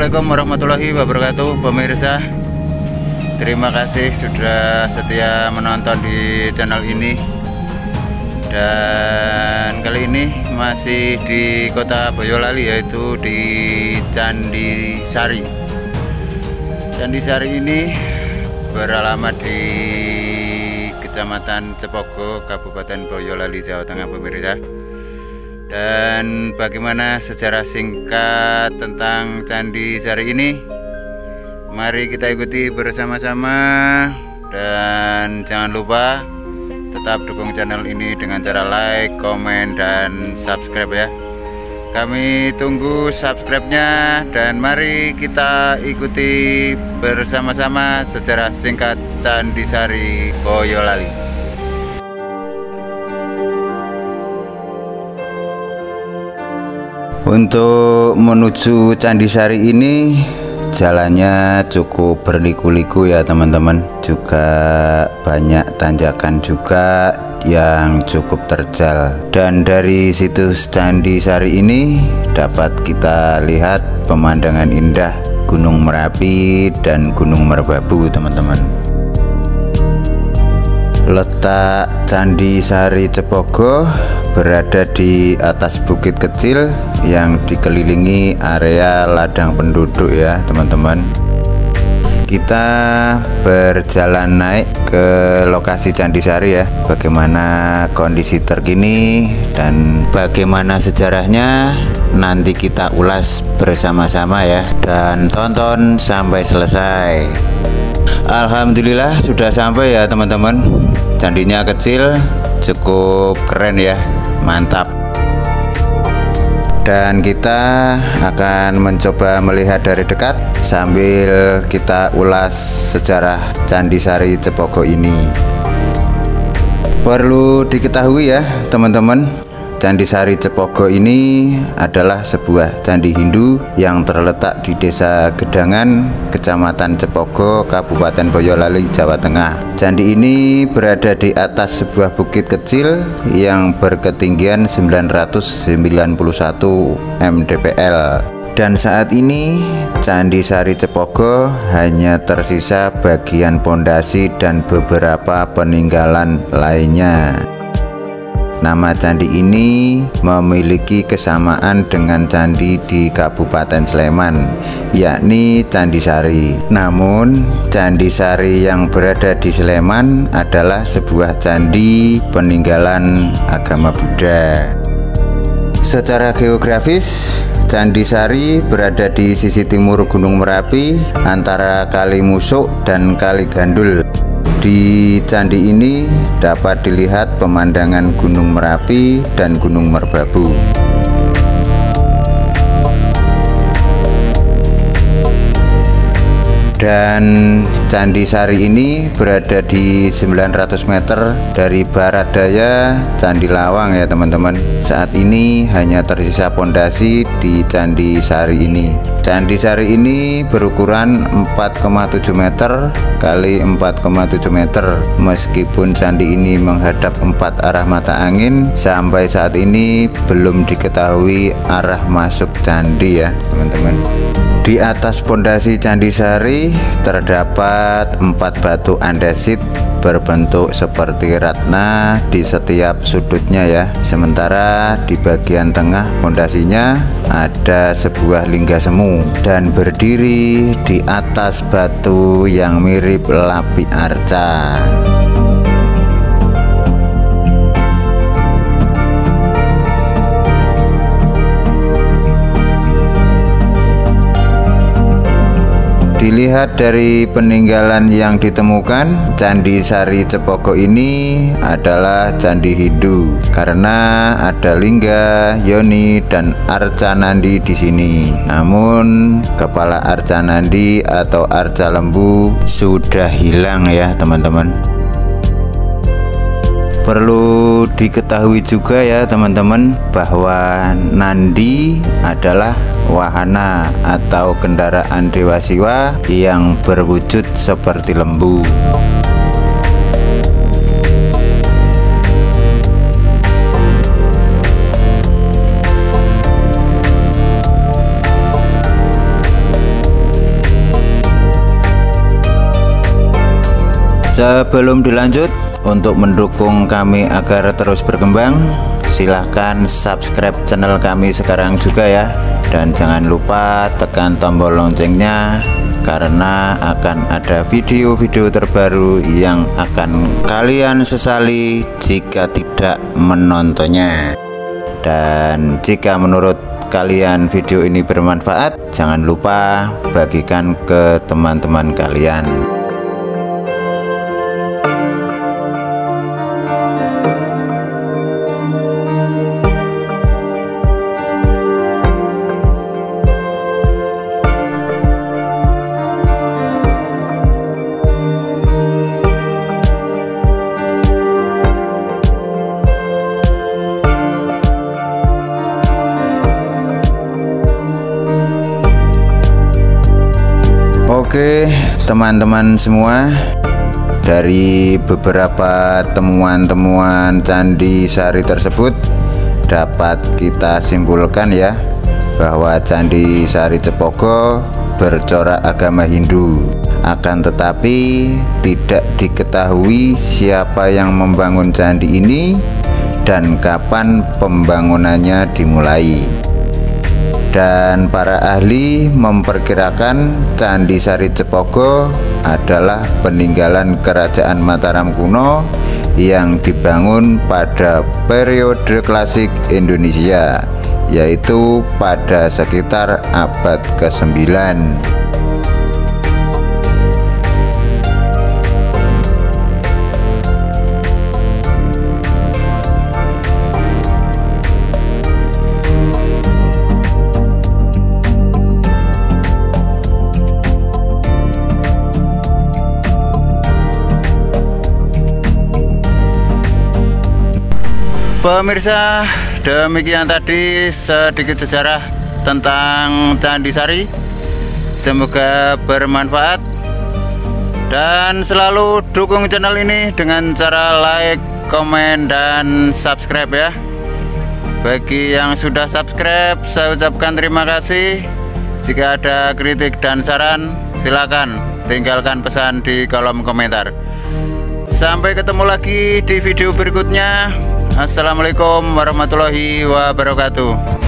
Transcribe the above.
Assalamualaikum warahmatullahi wabarakatuh pemirsa. Terima kasih sudah setia menonton di channel ini. Dan kali ini masih di kota Boyolali, yaitu di Candi Sari. Candi Sari ini beralamat di Kecamatan Cepogo, Kabupaten Boyolali, Jawa Tengah pemirsa. Dan bagaimana sejarah singkat tentang Candi Sari ini? Mari kita ikuti bersama-sama. Dan jangan lupa tetap dukung channel ini dengan cara like, komen, dan subscribe ya. Kami tunggu subscribe-nya. Dan mari kita ikuti bersama-sama sejarah singkat Candi Sari Boyolali. Untuk menuju Candi Sari ini jalannya cukup berliku-liku ya teman-teman. Juga banyak tanjakan juga yang cukup terjal. Dan dari situs Candi Sari ini dapat kita lihat pemandangan indah Gunung Merapi dan Gunung Merbabu teman-teman. Letak Candi Sari Cepogo berada di atas bukit kecil yang dikelilingi area ladang penduduk ya teman-teman. Kita berjalan naik ke lokasi Candi Sari ya. Bagaimana kondisi terkini dan bagaimana sejarahnya nanti kita ulas bersama-sama ya. Dan tonton sampai selesai. Alhamdulillah sudah sampai ya teman-teman. Candinya kecil, cukup keren ya, mantap. Dan kita akan mencoba melihat dari dekat sambil kita ulas sejarah Candi Sari Cepogo ini. Perlu diketahui ya teman-teman, Candi Sari Cepogo ini adalah sebuah candi Hindu yang terletak di Desa Gedangan, Kecamatan Cepogo, Kabupaten Boyolali, Jawa Tengah. Candi ini berada di atas sebuah bukit kecil yang berketinggian 991 mdpl. Dan saat ini Candi Sari Cepogo hanya tersisa bagian pondasi dan beberapa peninggalan lainnya. Nama candi ini memiliki kesamaan dengan candi di Kabupaten Sleman, yakni Candi Sari. Namun, Candi Sari yang berada di Sleman adalah sebuah candi peninggalan agama Buddha. Secara geografis, Candi Sari berada di sisi timur Gunung Merapi antara Kali Musuk dan Kali Gandul. Di candi ini dapat dilihat pemandangan Gunung Merapi dan Gunung Merbabu. Dan Candi Sari ini berada di 900 meter dari barat daya Candi Lawang ya teman-teman. Saat ini hanya tersisa pondasi di Candi Sari ini. Candi Sari ini berukuran 4,7 meter kali 4,7 meter. Meskipun candi ini menghadap 4 arah mata angin, sampai saat ini belum diketahui arah masuk candi ya teman-teman. Di atas pondasi Candi Sari terdapat 4 batu andesit berbentuk seperti ratna di setiap sudutnya ya. Sementara di bagian tengah pondasinya ada sebuah lingga semu dan berdiri di atas batu yang mirip lapi arca. Dilihat dari peninggalan yang ditemukan, Candi Sari Cepogo ini adalah candi Hindu karena ada lingga, yoni, dan arca nandi di sini. Namun kepala arca nandi atau arca lembu sudah hilang ya teman-teman. Perlu diketahui juga ya teman-teman bahwa nandi adalah wahana atau kendaraan Dewa Siwa yang berwujud seperti lembu. Sebelum dilanjut, untuk mendukung kami agar terus berkembang, silahkan subscribe channel kami sekarang juga ya. Dan jangan lupa tekan tombol loncengnya, karena akan ada video-video terbaru yang akan kalian sesali jika tidak menontonnya. Dan jika menurut kalian video ini bermanfaat, jangan lupa bagikan ke teman-teman kalian. Oke teman-teman semua, dari beberapa temuan-temuan Candi Sari tersebut dapat kita simpulkan ya, bahwa Candi Sari Cepogo bercorak agama Hindu. Akan tetapi tidak diketahui siapa yang membangun candi ini dan kapan pembangunannya dimulai. Dan para ahli memperkirakan Candi Sari Cepogo adalah peninggalan kerajaan Mataram kuno yang dibangun pada periode klasik Indonesia, yaitu pada sekitar abad ke-9. Pemirsa, demikian tadi sedikit sejarah tentang Candi Sari. Semoga bermanfaat, dan selalu dukung channel ini dengan cara like, komen, dan subscribe ya. Bagi yang sudah subscribe, saya ucapkan terima kasih. Jika ada kritik dan saran, silakan tinggalkan pesan di kolom komentar. Sampai ketemu lagi di video berikutnya. Assalamualaikum warahmatullahi wabarakatuh.